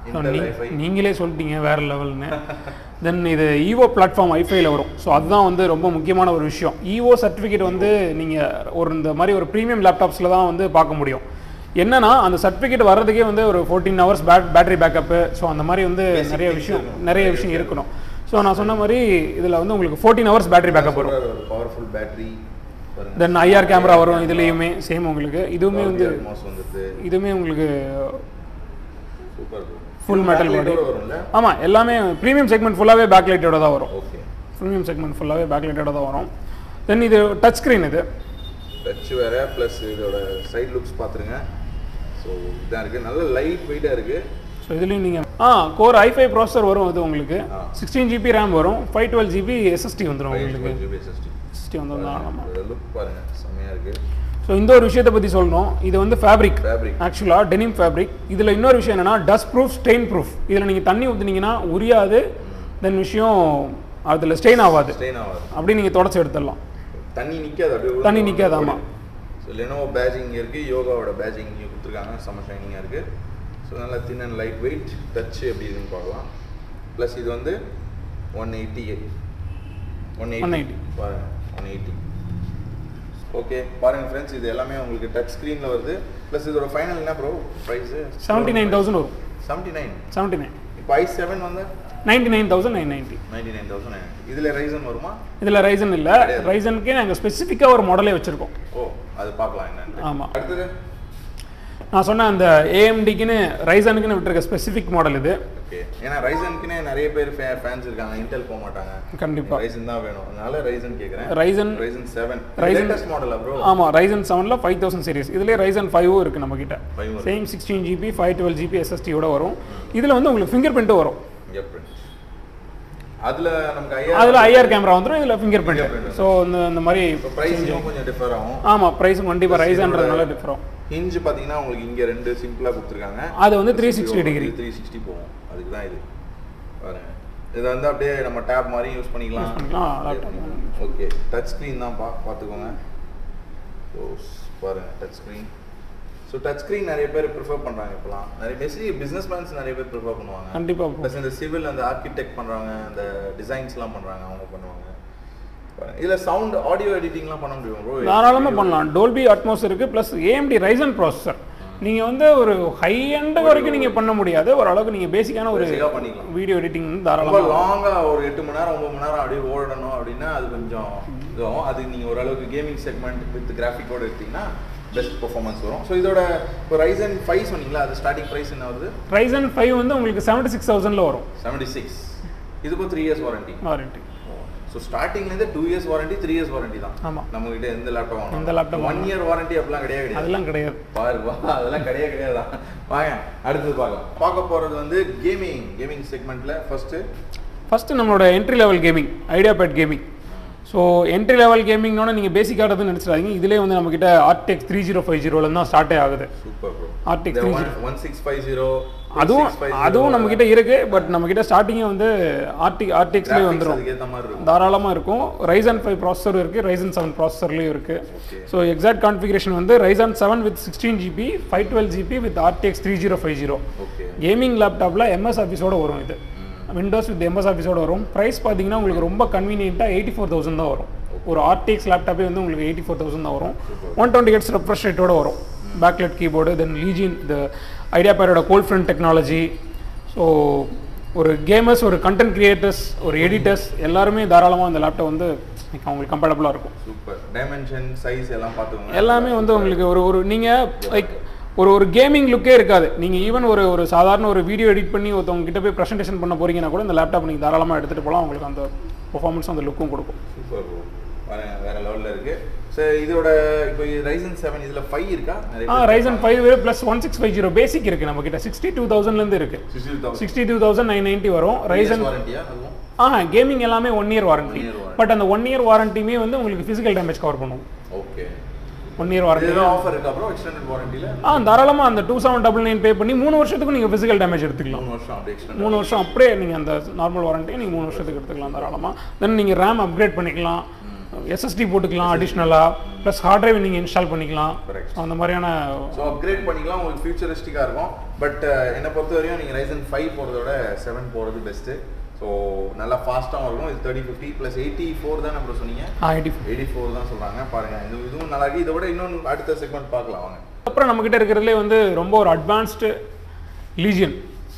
நீங்களே சொல்லிட்டீங்க வேற லெவல்னு. தென் இது ஈவோ பிளாட்ஃபார்ம் i5ல வரும். ஸோ அதுதான் வந்து ரொம்ப முக்கியமான ஒரு விஷயம். ஈவோ சர்டிஃபிகேட் வந்து நீங்கள் ஒரு இந்த மாதிரி ஒரு ப்ரீமியம் லேப்டாப்ஸில் தான் வந்து பார்க்க முடியும். என்னன்னா அந்த சர்டிஃபிகேட் வர்றதுக்கே வந்து ஒரு 14 ஹவர்ஸ் பேட்டரி பேக்கப்பு. ஸோ அந்த மாதிரி வந்து நிறைய விஷயம் இருக்கணும். ஸோ நான் சொன்ன மாதிரி இதில் வந்து உங்களுக்கு 14 ஹவர்ஸ் பேட்டரி பேக்கப் வரும். Powerful battery. Then IR camera வரும் இதுலேயுமே சேம் உங்களுக்கு. இதுவுமே வந்து இதுவுமே உங்களுக்கு ஃபுல் மெட்டல் பாடி. ஆமாம் எல்லாமே ப்ரீமியம் செக்மெண்ட் ஃபுல்லாகவே பேக்லைட்டோட தான் வரும். ஓகே. ப்ரீமியம் செக்மெண்ட் ஃபுல்லாகவே பேக்லைட்டோட தான் வரும். தென் இது டச் ஸ்க்ரீன். இது டச் வேறு ப்ளஸ் இதோட சைட் லுக்ஸ் பார்த்துருங்க. ஸோ இதாக இருக்குது. நல்ல லைட் வெயிட்டாக இருக்குது. ஸோ இதுலேயும் நீங்கள் கோர் i5 ப்ராசஸர் வரும். அது உங்களுக்கு 16GB ரேம் வரும். 512GB SSD வந்துடும் உங்களுக்கு. SSD வந்துடும். ஆமாம். லுக் பாருங்கள் செம்மையாக இருக்குது. ஸோ இந்த ஒரு விஷயத்தை பற்றி சொல்லணும். இது வந்து ஃபேப்ரிக் ஆக்சுவலாக டெனிம் ஃபேப்ரிக். இதில் இன்னொரு விஷயம் என்னென்னா டஸ்ட் ப்ரூஃப், ஸ்டெயின் ப்ரூஃப். இதில் நீங்கள் தண்ணி ஊற்றுனீங்கன்னா உரியாது. தென் விஷயம் அதில் ஸ்டெயின் ஆகாது. அப்படி நீங்கள் தொடச்சி எடுத்துடலாம். தண்ணி நிற்காது. அப்படியே தண்ணி நிற்காது. ஆமாம். ஸோ லெனோவோ பேஜிங் இருக்குது. யோகாவோட பேஜிங் இங்கே கொடுத்துருக்காங்க. செம்ம ஷைனிங்காக இருக்குது. ஸோ நல்லா thin and light weight. Touch எப்படி இருக்குன்னு பார்க்கலாம். ப்ளஸ் இது வந்து 180 பாருங்கள். 180. ஓகே பாருங்க ஃப்ரெண்ட்ஸ். இது எல்லாமே உங்களுக்கு டச் ஸ்க்ரீனில் வருது. ப்ளஸ் இதோட ஃபைனல் என்ன ப்ரோ ப்ரைஸு? 79,000 வரும். 79. இப்போ i7 வந்து 99,990. 99,990. இதில் ரைசன் வருமா? இதில் ரைசன் இல்லை. ரைசனுக்கே நாங்கள் ஸ்பெசிஃபிக்காக ஒரு மாடலே வச்சுருக்கோம். ஓ அது பார்க்கலாம் என்னன்னு. ஆமாம். அடுத்தது நான் சொன்ன அந்த AMDக்குன்னு ரைசனுக்குன்னு விட்டுருக்க ஸ்பெசிஃபிக் மாடல் இது. ஓகே. ஏன்னா ரைசனுக்குன்னு நிறைய பேர் ஃபேன்ஸ் இருக்காங்க. இன்டெல் போக மாட்டாங்க. கண்டிப்பாக ரைசன் தான் வேணும். அதனால ரைசன் கேட்குறேன். Ryzen 7 லேட்டஸ்ட் மாடலா ப்ரோ? ஆமாம். Ryzen 7ல 5000 சீரிஸ். இதுலேயே Ryzen 5 இருக்குது நம்மக்கிட்ட. சேம் 16GB 512GB SSDயோட வரும். இதில் வந்து உங்களுக்கு ஃபிங்கர் பிரிண்ட்டும் வரும். அதில் நமக்கு IR கேமரா வந்துடும். இதில் ஃபிங்கர் பிரிண்ட். ஸோ இந்த மாதிரி ப்ரைஸும் கொஞ்சம் டிஃபர் ஆகும். ஆமாம் ப்ரைஸும் கண்டிப்பாக ரைசன்றதுனால டிஃபர் ஆகும். ஹிஞ்ச் பார்த்தீங்கன்னா உங்களுக்கு இங்கே 2 சிம்பிளாக கொடுத்துருக்காங்க. அது வந்து 360 டிகிரி 360 போகும். அதுக்கு தான் இது பாருங்க. இதை வந்து அப்படியே நம்ம டேப் மாதிரி யூஸ் பண்ணிக்கலாம். ஓகே. டச் ஸ்க்ரீன் தான் பார்த்துக்கோங்க. ஸோ பாருங்கள் touch screen so touch screen நிறைய பேர் ப்ரிஃபர் பண்ணுறாங்க இப்போலாம். நிறைய பேசிக்கலி பிஸ்னஸ்மேன்ஸ் நிறைய பேர் ப்ரிஃபர் பண்ணுவாங்க. கண்டிப்பாக. ப்ளஸ் இந்த சிவில் அந்த ஆர்கிடெக்ட் பண்ணுறாங்க, அந்த டிசைன்ஸ்லாம் பண்ணுறாங்க, அவங்க பண்ணுவாங்க. இதில் சவுண்ட் ஆடியோ எடிட்டிங்லாம் பண்ண முடியும் ப்ரோ? தாராளமாக பண்ணலாம். டோல்பி அட்மாஸ் இருக்குது, ப்ளஸ் AMD ரைசன் ப்ராசஸர். நீங்கள் வந்து ஒரு ஹை எண்ட் வரைக்கும் நீங்கள் பண்ண முடியாது, ஓரளவுக்கு நீங்கள் பேசிக்கான ஒரு வீடியோ எடிட்டிங் வந்து தாராளமாக. லாங்காக ஒரு 8 மணி நேரம் 9 மணி நேரம் அப்படியே ஓடணும் அப்படின்னா அது கொஞ்சம் இதுவும். அது நீங்கள் ஓரளவுக்கு கேமிங் செக்மெண்ட் வித் கிராஃபிக்கோடு எடுத்தீங்கன்னா பெஸ்ட் பெர்ஃபார்மன்ஸ் வரும். ஸோ இதோட இப்போ Ryzen 5 சொன்னீங்களா, அது ஸ்டார்டிங் ப்ரைஸ் என்ன வருது? Ryzen 5 வந்து உங்களுக்கு 76,000 வரும். 76. இதுக்கும் 3 இயர்ஸ் வாரண்டி. ஸோ ஸ்டார்டிங்லேருந்து 2 இயர்ஸ் வாரண்டி, 3 இயர்ஸ் வாரண்டி தான். ஆமாம். நம்மகிட்ட எந்த லேப்டாப் வாங்கணும், எந்த லேப்டாப் 1 இயர் வாரண்டி அப்படிலாம் கிடையாது. அதெல்லாம் கிடையாது. பாருப்பா, அதெல்லாம் கிடையாது தான். வாங்க அடுத்தது பார்க்க போகிறது வந்து கேமிங் செக்மெண்ட்டில் ஃபஸ்ட்டு நம்மளோட entry level gaming IdeaPad gaming. So entry level கேமிங்னோட நீங்கள் பேசிக்கானதுன்னு நினச்சிடாதீங்க. இதிலே வந்து நம்மக்கிட்ட RTX 3050 தான் ஸ்டார்ட்டே ஆகுது. Super bro. RTX 1650 அதுவும் நம்மக்கிட்ட இருக்குது. பட் நம்மக்கிட்ட ஸ்டார்டிங்கே வந்து RTXலேயே வந்துடும், தாராளமாக இருக்கும். Ryzen 5 ப்ராசஸர் இருக்குது, Ryzen 7 ப்ராசஸர்லேயும் இருக்குது. ஸோ எக்ஸாக்ட் கான்ஃபிகரேஷன் வந்து Ryzen 7 with 16GB 512GB with RTX 3050. Gaming லேப்டாப்பில் MS ஆஃபீஸோட வரும். இது விண்டோஸ் வித் MS ஆஃபீஸோட வரும். ப்ரைஸ் பார்த்தீங்கன்னா உங்களுக்கு ரொம்ப கன்வீனியண்ட்டாக 84,000 தான் வரும். ஒரு RTX லேப்டாப்பே வந்து உங்களுக்கு 84,000 தான் வரும். 120Hz ரெஃப்ரெஷ் ரேட்டோட வரும். பேக்லெட் கீபோர்டு, தென் லீஜியன் இந்த IdeaPadோட கோல்ட் ஃப்ரண்ட் டெக்னாலஜி. ஸோ ஒரு கேமர்ஸ், ஒரு கண்டென்ட் கிரியேட்டர்ஸ், ஒரு எடிட்டர்ஸ் எல்லாருமே தாராளமாக அந்த லேப்டாப் வந்து அவங்களுக்கு கம்ஃபர்டபுளாக இருக்கும். சூப்பர். டைமென்ஷன், சைஸ் எல்லாம் பார்த்துக்கோங்க. எல்லாமே வந்து உங்களுக்கு ஒரு நீங்கள் லைக் ஒரு கேமிங் லுக்கே இருக்காது. நீங்கள் ஈவன் ஒரு சாதாரண ஒரு வீடியோ எடிட் பண்ணி ஒருத்தவங்க கிட்ட போய் ப்ரெசன்டேஷன் பண்ண போறீங்கன்னா கூட இந்த லேப்டாப் நீங்கள் தாராளமாக எடுத்துகிட்டு போகலாம். உங்களுக்கு அந்த பெர்ஃபார்மன்ஸ், அந்த லுக்கும் கொடுக்கும். Super bro. வேறு லெவலில் இருக்குது. ஸோ இதோட இப்போ Ryzen 7 இதில் 5 இருக்கா? Ryzen 5 ப்ளஸ் 1650 பேசிக் இருக்குது நம்மக்கிட்ட. 62,000லேருந்து இருக்குது. 62,990 வரும். Ryzen கேமிங் எல்லாமே 1 இயர் வாரண்டி. பட் அந்த 1 இயர் வாரண்டியுமே வந்து உங்களுக்கு ஃபிசிக்கல் டேமேஜ் கவர் பண்ணுவோம். ஓகே. 1 இயர் வாரண்டி ஆஃபர் இருக்கா ப்ரோ எக்ஸ்டெண்டட் வாரண்டில? தாராளமா அந்த 2799 பே பண்ணி 3 வருஷத்துக்கு நீங்க ஃபிசிக்கல் டேமேஜ் எடுத்துக்கலாம். 3 வருஷம் அப்படியே எக்ஸ்டெண்ட். 3 வருஷம் அப்படியே நீங்க அந்த நார்மல் வாரண்டி நீங்க 3 வருஷத்துக்கு எடுத்துக்கலாம் தாராளமா. தென் நீங்க RAM அப்கிரேட் பண்ணிக்கலாம், SSD போட்டுக்கலாம் அடிஷனலா, ப்ளஸ் ஹார்ட் டிரைவ் நீங்க இன்ஸ்டால் பண்ணிக்கலாம். அந்த மாதிரியான ஸோ அப்கிரேட் பண்ணிக்கலாம். உங்களுக்கு ஃபியூச்சரிஸ்டிக்காக இருக்கும். பட் என்னை பொறுத்த வரையும் நீங்கள் Ryzen 5 போகிறதோட 7 போகிறது பெஸ்ட்டு. ஸோ நல்லா ஃபாஸ்ட்டாகவும் இருக்கும். இது 3050 ப்ளஸ் 84 தான் நம்ம சொன்னீங்க. 84 தான் சொல்கிறாங்க. பாருங்கள், இதுவும் நல்லா இருக்குது. இதை விட இன்னொன்று அடுத்த செக்மெண்ட் பார்க்கலாம் வாங்க. அப்புறம் நம்மக்கிட்ட இருக்கிறதுலே வந்து ரொம்ப ஒரு அட்வான்ஸ்டு லீஜியன்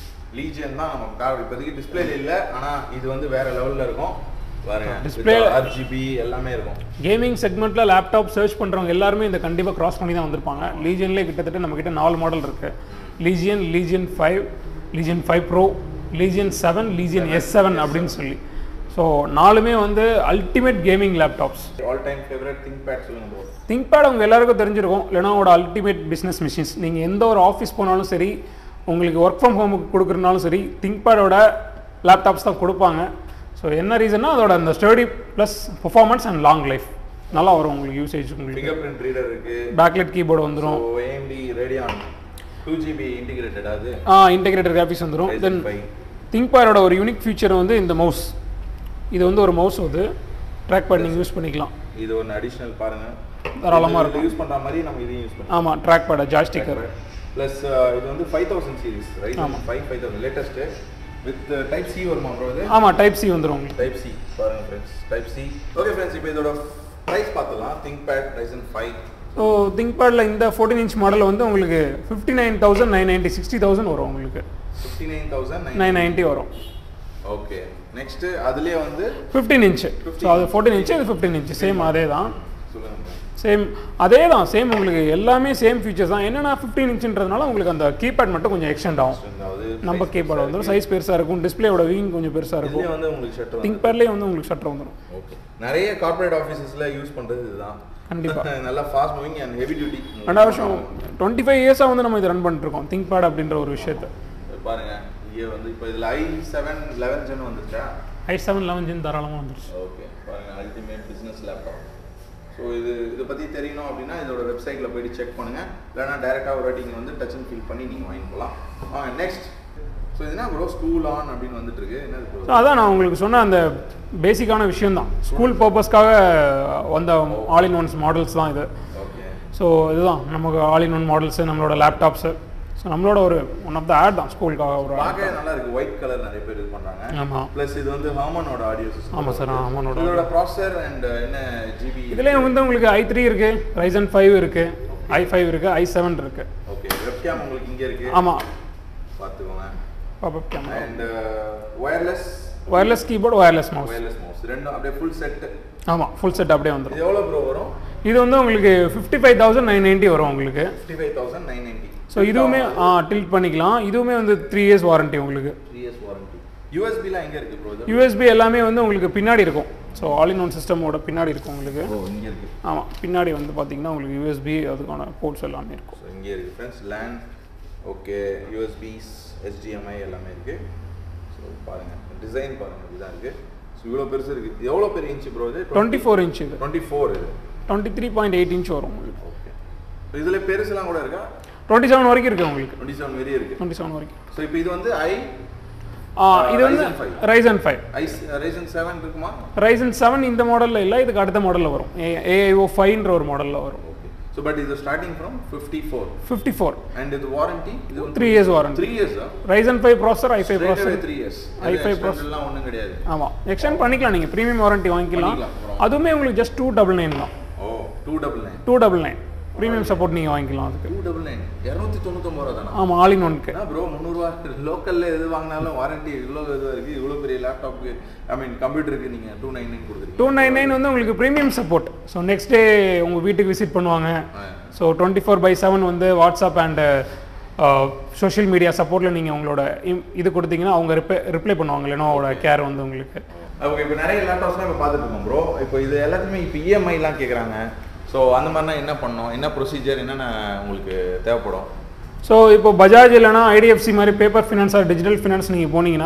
தான் நம்ம இப்போதைக்கு டிஸ்பிளேல இல்லை. ஆனால் இது வந்து வேறு லெவலில் இருக்கும். டிஸ்பிளே RGB எல்லாமே இருக்கும். கேமிங் செக்மெண்ட்டில் லேப்டாப் சர்ச் பண்ணுறவங்க எல்லாருமே இந்த கண்டிப்பாக கிராஸ் பண்ணி தான் வந்திருப்பாங்க. லீஜியன்லேயே கிட்டத்தட்ட நம்மக்கிட்ட 4 மாடல் இருக்குது. Legion 5, Legion 5 pro, Legion 7, Legion S7 அப்படின்னு சொல்லி. ஸோ 4மே வந்து ultimate gaming laptops. All time favourite ThinkPad சொல்லுங்க. ThinkPad அவங்க எல்லாருக்கும் தெரிஞ்சிருக்கும். லெனோவோட அல்டிமேட் பிஸ்னஸ் மிஷின்ஸ். நீங்கள் எந்த ஒரு ஆஃபீஸ் போனாலும் சரி, உங்களுக்கு ஒர்க் ஃப்ரம் ஹோமுக்கு கொடுக்குறனாலும் சரி, ThinkPadோட லேப்டாப்ஸ் தான் கொடுப்பாங்க. ஸோ என்ன ரீசன்னா அதோட அந்த sturdy plus performance and long life நல்லா வரும் உங்களுக்கு யூசேஜ். உங்களுக்கு ஃபிங்கர் பிரிண்ட் ரீடர் இருக்குது, பேக்லெட் கீபோர்டு வந்துடும், AMD Radeon 2GB இன்டிகிரேட்டட் அது இன்டிகிரேட்டட் கிராஃபிக்ஸ் வந்துடும். தென் ThinkPadோட ஒரு யூனிக் ஃபீச்சர் வந்து இந்த மவுஸ். இது வந்து ஒரு மவுஸ் வந்து ட்ராக் பேட் நீங்கள் யூஸ் பண்ணிக்கலாம். இது ஒரு அடிஷனல் பாருங்கள், தாராளமாக இருக்கும். யூஸ் பண்ணுற மாதிரி நம்ம இதையும் யூஸ் பண்ணலாம். ஆமாம், ட்ராக் பேட் ஜாய்ஸ்டிக்கர். ப்ளஸ் இது வந்து 5000 series Ryzen 5 5000 latest with type C வருமா ப்ரோ இது? ஆமாம், டைப் சி வந்துடும் உங்களுக்கு. டைப் சி பாருங்கள் friends, type C. Okay friends, இப்போ இதோட ப்ரைஸ் பார்த்துலாம். ThinkPad Ryzen 5. ஸோ ThinkPadல இந்த 14 இன்ச் மாடல் வந்து உங்களுக்கு 59,990 60,000 வரும் உங்களுக்கு. 59,990 வரும். ஓகே. நெக்ஸ்ட் அதுலயே வந்து 15 இன்ச். ஸோ அது 14 இன்ச், இது 15 இன்ச். சேம் அதே தான். சொல்லுங்க. சேம் அதே தான். சேம் உங்களுக்கு எல்லாமே சேம் ஃபீச்சர்ஸ் தான். என்னன்னா 15 இன்ச்ன்றதுனால உங்களுக்கு அந்த கீபேட் மட்டும் கொஞ்சம் எக்ஸ்டெண்ட் ஆகும். நம்ம கீபேட் வந்துடும், சைஸ் பெருசாக இருக்கும், டிஸ்பிளேயோட வியூவிங் கொஞ்சம் பெருசாக இருக்கும். வந்து உங்களுக்கு ஷட்டர் ThinkPadலயே வந்து உங்களுக்கு ஷட்டர் வந்துடும். ஓகே. நிறைய கார்ப்பரேட் ஆஃபீஸஸ்ல யூஸ் பண்றது இதுதான். கண்டிப்பாக நல்லா fast moving and heavy duty. 2 வருஷம் 25 இயர்ஸாக வந்து நம்ம இதை ரன் பண்ணிட்டு இருக்கோம் ThinkPad அப்படின்ற ஒரு விஷயத்தை. பாருங்க, இங்கே வந்து இப்போ இதில் i7 11 ஜென் வந்துருச்சா? i7 11 ஜென் தாராளமாக வந்துருச்சு. ஓகே, பாருங்க, அல்டிமேட் பிஸ்னஸ் லேப்டாப். ஸோ இதை பற்றி தெரியணும் அப்படின்னா இதோட வெப்சைட்டில் போய்ட்டு செக் பண்ணுங்கள். இல்லைனா டேரெக்டாக ஒரு வாட்டி வந்து டச் அண்ட் ஃபீல் பண்ணி நீங்கள் வாங்கிக்கலாம். நெக்ஸ்ட், ஸோ இதுனா ப்ரோ ஸ்கூல் ஆன் அப்படின்னு வந்துட்டு இருக்கு. என்ன? ஸோ அதான் நான் உங்களுக்கு சொன்ன அந்த பேசிக்கான விஷயம் தான். ஸ்கூல் பர்பஸ்க்காக வந்த ஆல் இன் ஒன்ஸ் மாடல்ஸ் தான் இது. ஓகே. ஸோ இதுதான் நமக்கு ஆல் இன் ஒன் மாடல்ஸு நம்மளோட லேப்டாப்ஸு ஸோ நம்மளோட ஒரு ஒன் ஆஃப் த ஆட் தான் ஸ்கூலுக்காக ஒரு பார்க்கவே நல்லா இருக்குது ஒயிட் கலர் நிறைய பேர் இது பண்ணுறாங்க ஆமாம் ப்ளஸ் இது வந்து ஹாமனோட ஆடியோ சிஸ்டம் ஆமாம் சார் ஹாமனோட இதோட ப்ராசஸர் அண்ட் என்ன ஜிபி இதுலேயும் வந்து உங்களுக்கு i3 இருக்குது Ryzen 5 இருக்குது i5 இருக்குது i7 இருக்குது ஓகே வெப்கேம் உங்களுக்கு இங்கே இருக்குது ஆமாம் பார்த்துக்கோங்க popup camera and wireless keyboard wireless mouse ரெண்டும் அப்படியே ஃபுல் செட் ஆமாம் ஃபுல் செட் அப்படியே வந்துடும் இது எவ்வளோ ப்ரோ வரும் இது வந்து உங்களுக்கு 55,990 வரும் உங்களுக்கு 55,990 ஸோ இதுவுமே டில்ட் பண்ணிக்கலாம் இதுவுமே வந்து 3 years வாரண்டி உங்களுக்கு 3 years வாரண்டி யூஎஸ்பிலாம் எங்கே இருக்குது ப்ரோ யூஎஸ்பி எல்லாமே வந்து உங்களுக்கு பின்னாடி இருக்கும் ஸோ ஆல் இன் ஒன் சிஸ்டமோட பின்னாடி இருக்கும் உங்களுக்கு இங்கே இருக்குது ஆமாம் பின்னாடி வந்து பார்த்தீங்கன்னா உங்களுக்கு யூஎஸ்பி அதுக்கான போர்ட்ஸ் எல்லாமே இருக்கும் ஸோ இங்கே இருக்குது friends LAN okay USBs HDMI எல்லாமே இருக்குது ஸோ பாருங்கள் டிசைன் பாருங்கள் இதுதான் இருக்குது ஸோ இவ்வளோ பெருசு இருக்குது எவ்வளோ பெரிய இன்ச்சு ப்ரோ இது 24 inch இது 24 இது 23.8 inch வரும் உங்களுக்கு ஓகே ஸோ இதில் பெருசுலாம் கூட இருக்கா 27 வரைக்கும் இருக்குது உங்களுக்கு 27 வரையும் இருக்குது 27 வரைக்கும் ஸோ இப்போ இது வந்து இது வந்து Ryzen 5 Ryzen 7 இருக்குமா Ryzen 7 இந்த மாடலில் இல்லை இதுக்கு அடுத்த மாடலில் வரும் AIO 5ன்ற ஒரு மாடலில் வரும் So but இது starting from 54 and the warranty இது 3 years warranty 3 years Ryzen 5 processor i5 processor 3 years i5 processor எல்லாம் ஒண்ணும் கிடையாது ஆமா எக்ஸ்டெண்ட் பண்ணிக்கலாம் நீங்க பிரீமியம் வாரண்டி வாங்கிக்கலாம் அதுவுமே உங்களுக்கு just 299 தான் ஓ 299 பிரீமியம் சப்போர்ட் நீங்க வாங்கிக்கலாம் அதுக்கு 299 299 ரூபாய் தானா ஆமா ஆல் இன் ஒன்க்கு bro 300 ரூபாய் லோக்கல்ல எது வாங்குனாலும் வாரண்டி இவ்வளவு இதுவா இருக்கு இவ்வளவு பெரிய லேப்டாப்க்கு ஐ மீன் கம்ப்யூட்டருக்கு நீங்க 299 கொடுக்குறீங்க 299 வந்து உங்களுக்கு premium support so next day உங்க வீட்டுக்கு விசிட் பண்ணுவாங்க ஸோ 24/7 வந்து வாட்ஸ்அப் அண்ட் சோஷியல் மீடியா சப்போர்ட்டில் நீங்கள் உங்களோட இது கொடுத்தீங்கன்னா அவங்க ரிப்ளை பண்ணுவாங்க லெனோவோட கேர் வந்து உங்களுக்கு ஓகே இப்போ நிறைய லேப்டாப்ஸ்லாம் இப்போ பார்த்துட்டு இருக்கோம் ப்ரோ இப்போ இது எல்லாத்துக்குமே இப்போ இஎம்ஐலாம் கேட்குறாங்க ஸோ அந்த மாதிரினா என்ன பண்ணணும் என்ன ப்ரொசீஜர் என்னென்ன உங்களுக்கு தேவைப்படும் ஸோ இப்போ பஜாஜ் இல்லைனா ஐடிஎஃப்சி மாதிரி paper finance or digital finance நீங்கள் போனீங்கன்னா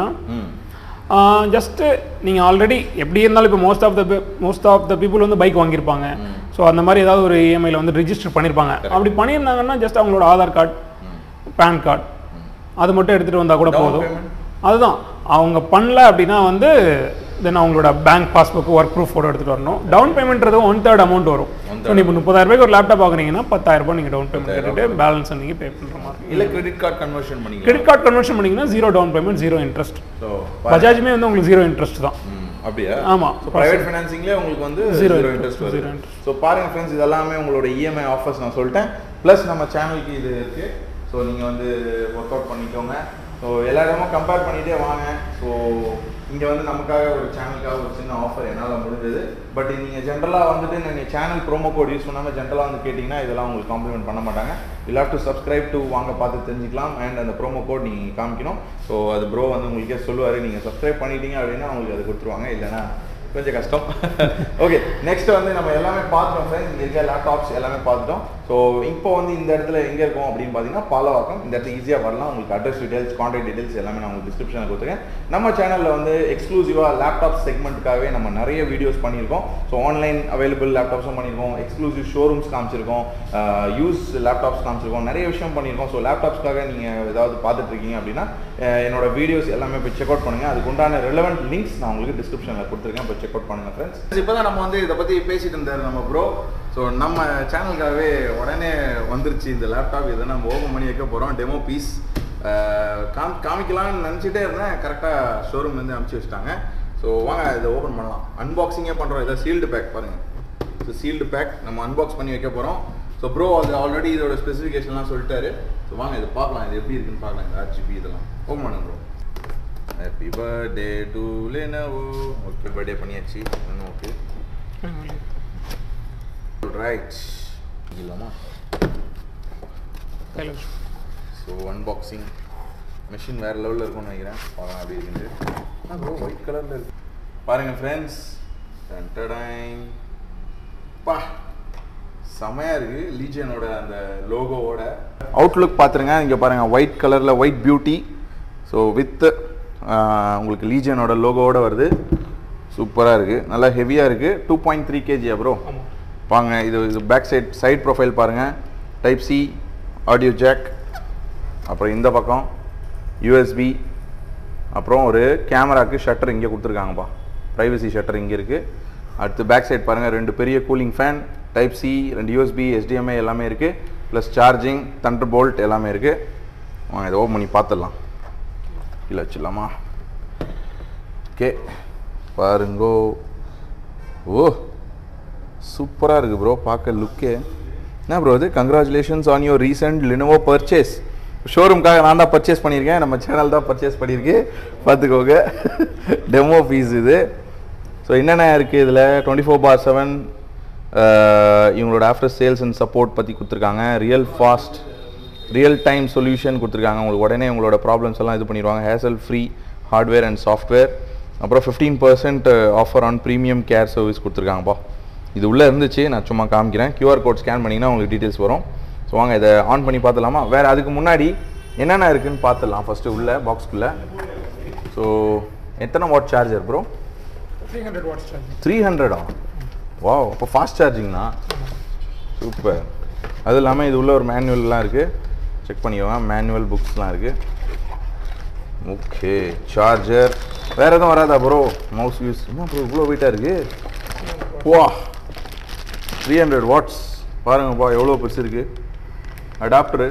ஜஸ்ட்டு நீங்கள் ஆல்ரெடி எப்படி இருந்தாலும் இப்போ மோஸ்ட் ஆஃப் த பீப்புள் வந்து பைக் வாங்கியிருப்பாங்க ஸோ அந்த மாதிரி ஏதாவது ஒரு இஎம்ஐயில் வந்து ரிஜிஸ்டர் பண்ணியிருப்பாங்க அப்படி பண்ணியிருந்தாங்கன்னா ஜஸ்ட் அவங்களோட ஆதார் கார்டு பேன் கார்டு அது மட்டும் எடுத்துகிட்டு வந்தால் கூட போதும் அதுதான் அவங்க பண்ணல அப்படின்னா வந்து தென் அவங்களோட bank passbook work proof photo எடுத்துகிட்டு வரணும் டவுன் பேமெண்ட்றது 1/3 அமௌண்ட் வரும் ஸோ இப்போ 30,000 ரூபாய்க்கு ஒரு லேப்டாப் வாங்குறீங்கன்னா 10,000 ரூபாய் நீங்கள் டவுன் பேமெண்ட் கட்டிட்டு பேலன்ஸ் நீங்கள் பே பண்ணுற மாதிரி இல்லை கிரெடிட் கார்டு கன்வர்ஷன் பண்ணிங்கன்னா 0 டவுன் பேமெண்ட் 0 இன்ட்ரெஸ்ட் ஸோ பஜாஜுமே வந்து உங்களுக்கு 0 இன்ட்ரெஸ்ட் தான் அப்படியா ஆமாம் ப்ரைவேட் ஃபினான்சிங்லேயே உங்களுக்கு வந்து 0 இன்ட்ரெஸ்ட் வரும் ஸோ பாருங்கள் ஃப்ரெண்ட்ஸ் இதெல்லாமே உங்களோட இஎம்ஐ ஆஃபர்ஸ் நான் சொல்லிட்டேன் ப்ளஸ் நம்ம சேனலுக்கு இது இருக்குது ஸோ நீங்கள் வந்து ஒர்க் அவுட் பண்ணிக்கோங்க ஸோ எல்லா இடமும் கம்பேர் பண்ணிகிட்டே வாங்க ஸோ இங்கே வந்து நமக்காக ஒரு சேனலுக்காக ஒரு சின்ன ஆஃபர் என்னால் முடிஞ்சது பட் நீங்கள் ஜென்ரலாக வந்துட்டு நீங்கள் சேனல் ப்ரோமோ கோட் யூஸ் பண்ணாமல் ஜென்ரலாக வந்து கேட்டிங்கன்னா இதெல்லாம் உங்களுக்கு காம்ப்ளிமெண்ட் பண்ண மாட்டாங்க you have to subscribe to வாங்க பார்த்து தெரிஞ்சிக்கலாம் அண்ட் அந்த ப்ரோமோ கோட் நீங்கள் காமிக்கணும் ஸோ அது ப்ரோ வந்து உங்களுக்கே சொல்லுவார் நீங்கள் சப்ஸ்கிரைப் பண்ணிட்டீங்க அப்படின்னா உங்களுக்கு அது கொடுத்துருவாங்க இல்லைன்னா கொஞ்சம் கஷ்டம் ஓகே நெக்ஸ்ட் வந்து நம்ம எல்லாமே பார்த்துட்டோம் ஃப்ரெண்ட்ஸ் இங்கே இருக்க லேப்டாப்ஸ் எல்லாமே பார்த்துட்டோம் ஸோ இப்போ வந்து இந்த இடத்துல எங்கே இருக்கும் அப்படின்னு பார்த்தீங்கன்னா பாலவாக்கம் இந்த இடத்துல ஈஸியாக வரலாம் உங்களுக்கு அட்ரஸ் டீடைல்ஸ் கான்டாக்ட் டீடைல்ஸ் எல்லாமே நான் உங்களுக்கு டிஸ்கிரிப்ஷனில் கொடுத்துருக்கேன் நம்ம சேனலில் வந்து எக்ஸ்க்ளூசிவாக லேப்டாப் செக்மெண்ட்டுக்காகவே நம்ம நிறைய வீடியோஸ் பண்ணியிருக்கோம் ஸோ ஆன்லைன் அவைலபிள் லேப்டாப்ஸும் பண்ணியிருக்கோம் எக்ஸ்க்ளூசிவ் ஷோரூம்ஸ் காமிச்சிருக்கோம் யூஸ் லேப்டாப்ஸ் காமிச்சிருக்கோம் நிறைய விஷயம் பண்ணியிருக்கோம் ஸோ லேப்டாப்ஸ்க்காக நீங்கள் ஏதாவது பார்த்துட்ருக்கீங்க அப்படின்னா என்னோட வீடியோஸ் எல்லாமே போய் செக் அவுட் பண்ணுங்கள் அதுக்கு உண்டான ரெலவெண்ட் லிங்க்ஸ் நான் உங்களுக்கு டிஸ்கிரிப்ஷனில் கொடுத்துருக்கேன் போய் செக் அவுட் பண்ணுங்கள் ஃப்ரெண்ட்ஸ் இப்போ தான் நம்ம வந்து இதை பற்றி பேசிட்டு இருந்தார் நம்ம ப்ரோ ஸோ நம்ம சேனலுக்காகவே உடனே வந்துருச்சு இந்த லேப்டாப் இதை நம்ம ஓப்பன் பண்ணி வைக்க போகிறோம் டெமோ பீஸ் காமிக்கலாம்னு நினச்சிட்டே இருந்தேன் கரெக்டாக ஷோரூம்லேருந்து அனுப்பிச்சி வச்சுட்டாங்க ஸோ வாங்க இதை ஓப்பன் பண்ணலாம் அன்பாக்சிங்கே பண்ணுறோம் இதை சீல்டு பேக் பாருங்கள் ஸோ சீல்டு பேக் நம்ம அன்பாக்ஸ் பண்ணி வைக்க போகிறோம் ஸோ ப்ரோ அது ஆல்ரெடி இதோட ஸ்பெசிஃபிகேஷன்லாம் சொல்லிட்டாரு ஸோ வாங்க இதை பார்க்கலாம் இது எப்படி இருக்குன்னு பார்க்கலாம் இந்த RGB இதெல்லாம் ஓப்பன் பண்ணுங்க bro happy birthday to Lenovo okay birthday பண்ணியாச்சு ஓகே ரைட் இல்லாமா ஸோ அன்பாக்சிங் மெஷின் வேறு லெவலில் இருக்கும்னு நினைக்கிறேன் பாருங்கள் அப்படி இருக்குது ப்ரோ ஒயிட் கலரில் இருக்கு பாருங்கள் ஃப்ரெண்ட்ஸ் பா செமையாக இருக்குது லீஜியனோட அந்த லோகோவோட அவுட்லுக் பார்த்துருங்க இங்கே பாருங்கள் ஒயிட் கலரில் ஒயிட் பியூட்டி ஸோ வித் உங்களுக்கு லீஜியனோட லோகோவோட வருது சூப்பராக இருக்குது நல்லா ஹெவியாக இருக்குது 2.3 kg ப்ரோ பாங்க இது பேக் சைட் ப்ரொஃபைல் பாருங்கள் டைப் சி ஆடியோ ஜாக் அப்புறம் இந்த பக்கம் யூஎஸ்பி அப்புறம் ஒரு கேமராவுக்கு ஷட்டர் இங்கே கொடுத்துருக்காங்கப்பா ப்ரைவசி ஷட்டர் இங்கே இருக்குது அடுத்து பேக் சைட் பாருங்கள், 2 பெரிய cooling fan, type C, 2 USB, HDMI எல்லாமே இருக்குது. ப்ளஸ் சார்ஜிங், தண்டர்போல்ட் எல்லாமே இருக்குது. இதை ஓப்பன் பண்ணி பார்த்துடலாம். கீழே வச்சிடலாமா? ஓகே பாருங்கோ. ஓ சூப்பராக இருக்குது ப்ரோ, பார்க்க லுக்கே. என்ன ப்ரோ இது? Congratulations on your recent Lenovo purchase. ஷோரூம்காக நான் தான் பர்ச்சேஸ் பண்ணியிருக்கேன், நம்ம சேனல் தான் பர்ச்சேஸ் பண்ணியிருக்கு, பார்த்துக்கோங்க. டெமோ பீஸ் இது. ஸோ என்னென்ன இருக்குது இதில்? 24/7 இவங்களோட ஆஃப்டர் சேல்ஸ் அண்ட் சப்போர்ட் பற்றி கொடுத்துருக்காங்க. ரியல் டைம் சொல்யூஷன் கொடுத்துருக்காங்க. உங்களுக்கு உடனே உங்களோட ப்ராப்ளம்ஸ் எல்லாம் இது பண்ணிடுவாங்க. Hassle free hardware and software. அப்புறம் 15% offer on premium care service கொடுத்துருக்காங்கப்பா. இது உள்ளே இருந்துச்சு, நான் சும்மா காமிக்கிறேன். QR கோட் ஸ்கேன் பண்ணிங்கன்னா உங்களுக்கு டீட்டெயில்ஸ் வரும். ஸோ வாங்க இதை ஆன் பண்ணி பார்த்துலாமா? வேறு அதுக்கு முன்னாடி என்னென்ன இருக்குதுன்னு பார்த்துடலாம். ஃபஸ்ட்டு உள்ள பாக்ஸ்குள்ளே. ஸோ எத்தனை watt charger bro? 300 watts charger. 300 வா, அப்போ ஃபாஸ்ட் சார்ஜிங்னா சூப்பர். அது இல்லாமல் இது உள்ள ஒரு மேனுவல்லாம் இருக்குது, செக் பண்ணிக்கோங்க. மேனுவல் புக்ஸ்லாம் இருக்குது. Okay charger. வேறு எதுவும் வராதா ப்ரோ? மவுஸ் யூஸ் என்ன ப்ரோ இவ்வளோ வெயிட்டாக இருக்குது? வா 300 வாட்ஸ் பாருங்கப்பா, எவ்வளோ பெருசு இருக்குது. அடாப்டரு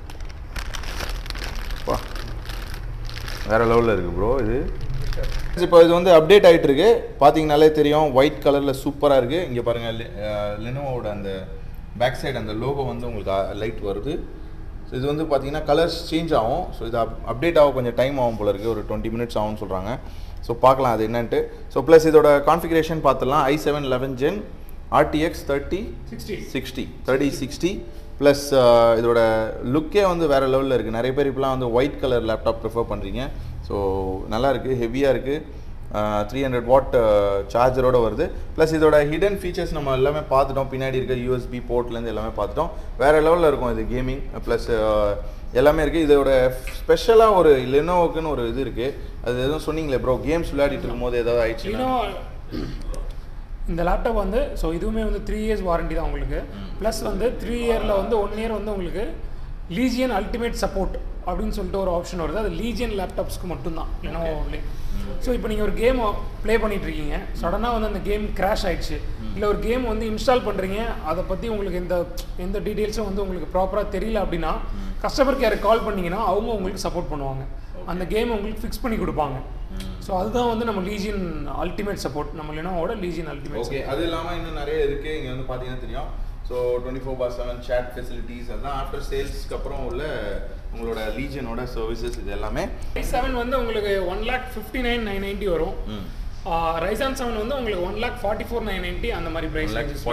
வா வேறு லெவலில் இருக்குது ப்ரோ இது. இப்போ இது வந்து அப்டேட் ஆகிட்டு இருக்கு, பார்த்தீங்கனாலே தெரியும். ஒயிட் கலரில் சூப்பராக இருக்குது. இங்கே பாருங்கள், லெனோவோட அந்த பேக் சைடு அந்த லோகோ வந்து உங்களுக்கு லைட் வருது. ஸோ இது வந்து பார்த்தீங்கன்னா கலர்ஸ் சேஞ்ச் ஆகும். ஸோ இது அப்டேட் ஆக கொஞ்சம் டைம் ஆகும் போல இருக்குது, ஒரு 20 மினிட்ஸ் ஆகும்னு சொல்கிறாங்க. ஸோ பார்க்கலாம் அது என்னன்ட்டு. ஸோ ப்ளஸ் இதோட கான்ஃபிகரேஷன் பார்த்துலாம். i7 11 Gen RTX 3060 ப்ளஸ் இதோட லுக்கே வந்து வேறு லெவலில் இருக்குது. நிறைய பேர் இப்போலாம் வந்து ஒயிட் கலர் லேப்டாப் ப்ரிஃபர் பண்ணுறீங்க. ஸோ நல்லா இருக்குது, ஹெவியாக இருக்குது. 300 வாட் சார்ஜரோடு வருது. ப்ளஸ் இதோட ஹிடன் ஃபீச்சர்ஸ் நம்ம எல்லாமே பார்த்துட்டோம். பின்னாடி இருக்க USB போர்ட்லேருந்து எல்லாமே பார்த்துட்டோம். வேறு லெவலில் இருக்கும் இது கேமிங். ப்ளஸ் எல்லாமே இருக்குது. இதோட ஸ்பெஷலாக ஒரு லெனோவோக்குன்னு ஒரு இது இருக்குது. அது எதுவும் சொன்னீங்களே ப்ரோ, கேம்ஸ் விளையாடிட்டு இருக்கும்போது ஏதாவது ஆயிடுச்சுன்னா? இந்த லேப்டாப் வந்து ஸோ இதுவுமே வந்து 3 இயர்ஸ் வாரண்டி தான் உங்களுக்கு. ப்ளஸ் வந்து 3 இயரில் வந்து 1 இயர் வந்து உங்களுக்கு லீஜியன் அல்டிமேட் சப்போர்ட் அப்படின்னு சொல்லிட்டு ஒரு ஆப்ஷன் வருது. அது லீஜியன் லேப்டாப்ஸ்க்கு மட்டும்தான் லெனோவோவிலே. ஸோ இப்போ நீங்கள் ஒரு கேம் ப்ளே பண்ணிட்டு இருக்கீங்க, சடனாக வந்து அந்த கேம் கிராஷ் ஆயிடுச்சு, இல்லை ஒரு கேம் வந்து இன்ஸ்டால் பண்ணுறீங்க, அதை பற்றி உங்களுக்கு எந்த டீட்டெயில்ஸும் வந்து உங்களுக்கு ப்ராப்பராக தெரியல அப்படின்னா கஸ்டமர் கேருக்கு கால் பண்ணிங்கன்னா அவங்க உங்களுக்கு சப்போர்ட் பண்ணுவாங்க. அந்த கேம் உங்களுக்கு ஃபிக்ஸ் பண்ணி கொடுப்பாங்க. ஸோ அதுதான் வந்து நம்ம லீஜியன் அல்டிமேட் சப்போர்ட், நம்ம லெனோவோட லீஜியன் அல்டிமேட். ஓகே, அது இல்லாமல் இன்னும் நிறைய இருக்குது. இங்கே வந்து பார்த்தீங்கன்னா தெரியும். ஸோ 24/7 சேட் ஃபெசிலிட்டிஸ், அதுதான் ஆஃப்டர் சேல்ஸ்க்கு அப்புறம் உள்ள உங்களோட லீஜியனோட சர்வீசஸ். இது எல்லாமே i7 வந்து உங்களுக்கு 1,59,990 வரும். Ryzen 7 வந்து உங்களுக்கு 1,44,990 அந்த மாதிரி பிரைஸ்.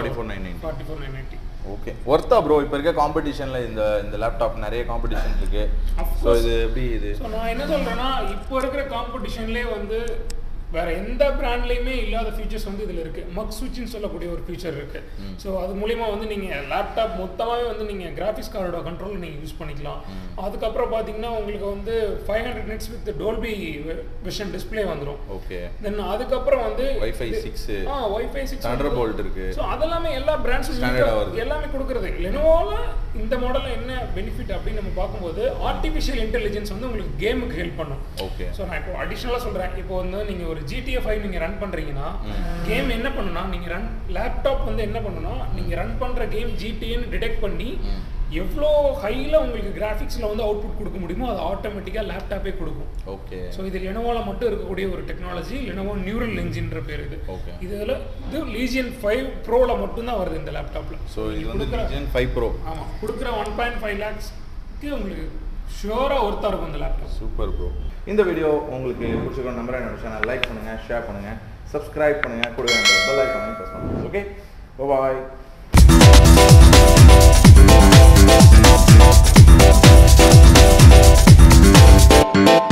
44,990. ஓகே, ஒர்த்தா ப்ரோ? இப்போ இருக்க காம்படிஷனில் இந்த லேப்டாப் நிறைய காம்படிஷன் இருக்கு. ஸோ இது எப்படி இது? ஸோ நான் என்ன சொல்கிறேன்னா, இப்போ இருக்கிற காம்படிஷன்லேயே வந்து வேறு எந்த பிராண்ட்லேயுமே இல்லாத ஃபீச்சர்ஸ் வந்து இதில் இருக்குது. மக் ஸ்விட்ச்னு சொல்லக்கூடிய ஒரு ஃபீச்சர் இருக்குது. ஸோ அது மூலிமா வந்து நீங்கள் லேப்டாப் மொத்தமாகவே வந்து நீங்கள் கிராஃபிக்ஸ் கார்டோட கண்ட்ரோல் நீங்கள் யூஸ் பண்ணிக்கலாம். அதுக்கப்புறம் பார்த்தீங்கன்னா உங்களுக்கு வந்து 500 nits with Dolby Vision display வந்துடும். ஓகே, தென் அதுக்கப்புறம் வந்து Wi-Fi 6 தண்டர்போல்ட் இருக்குது. ஸோ அதெல்லாமே எல்லா பிராண்ட்ஸும் எல்லாமே கொடுக்குறது. லெனோவோவில் இந்த மாடலில் என்ன பெனிஃபிட் அப்படின்னு நம்ம பார்க்கும்போது ஆர்டிஃபிஷியல் இன்டெலிஜென்ஸ் வந்து உங்களுக்கு கேமுக்கு ஹெல்ப் பண்ணும். ஓகே, ஸோ நான் இப்போ அடிஷ்னலாக சொல்கிறேன். இப்போ வந்து நீங்கள் ஒரு GTA 5 நீங்கள் ரன் பண்ணுறீங்கன்னா கேம் என்ன பண்ணுன்னா, நீங்கள் லேப்டாப் வந்து என்ன பண்ணுன்னா, நீங்கள் ரன் பண்ணுற கேம் GTAன்னு டிடெக்ட் பண்ணி எவ்வளோ ஹையில் உங்களுக்கு கிராஃபிக்ஸில் வந்து அவுட்புட் கொடுக்க முடியுமோ அது ஆட்டோமேட்டிக்காக லேப்டாப்பே கொடுக்கும். ஓகே, ஸோ இது லெனோவோவில் மட்டும் இருக்கக்கூடிய ஒரு டெக்னாலஜி, லெனோவோ நியூரல் என்ஜின்ற பேர் இது. இது லீஜியன் 5 ப்ரோவில் மட்டும்தான் வருது இந்த லேப்டாப்பில். ஸோ இது வந்து லீஜியன் 5 ப்ரோ. ஆமாம், கொடுக்குற 1.5 lakhsக்கு உங்களுக்கு ஷுவராக ஒர்த்தாக இருக்கும் இந்த லேப்டாப். Super bro. இந்த வீடியோ உங்களுக்கு பிடிச்சிருக்கோம் நம்புறேன். என்னோட சேனல் லைக் பண்ணுங்கள், ஷேர் பண்ணுங்கள், சப்ஸ்கிரைப் பண்ணுங்கள், கூட பெல் ஐகானை ப்ரெஸ் பண்ணுங்கள். ஓகே, பாய்.